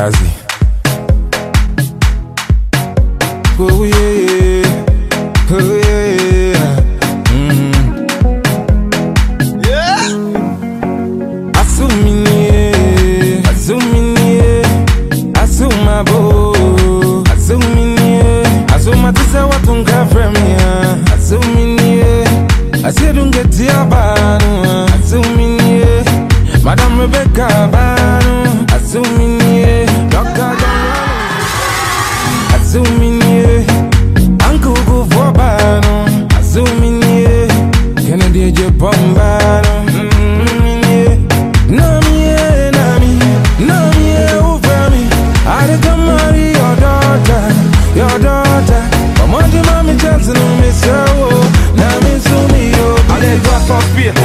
Kazi. Oh yeah, oh yeah. Asumabo, Asumatisa watunga fremia, Asuminie, Asidungetia banu, Asuminie, Madame Rebecca banu, Asuminie, Dr. John, Asuminie, Uncle Gufo banu, Asuminie, Kennedy Japan banu. Your daughter, come on, mommy, chance to miss you. Now, miss me, allez, dois s'inspire,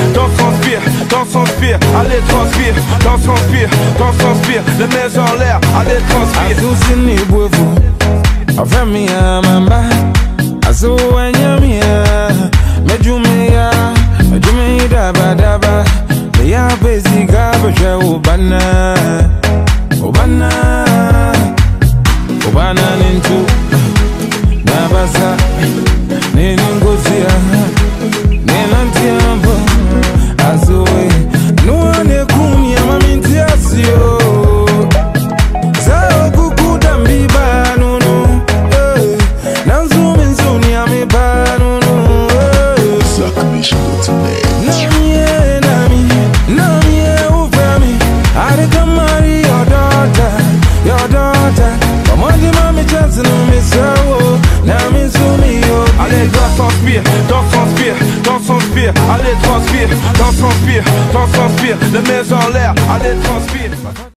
allez, transpire, transpire, les mains en l'air, allez, transpire. Azu sini bovu, afemi ya mamba, azu wanyamia, mejumeya daba, meya bezi gabasha Ubana nintu Nabasa Ninungozia Ninantiambo Azoe Nuane kumi ya maminti asio Zao kukuda mbiba nunu Nanzumi nzuni ya miba nunu Namie ufemi Arikamari your daughter Mondi mami chance no miss you. Now miss me yo. Allez, dois s'inspire, allez, transpire, les mains en l'air, allez, transpire.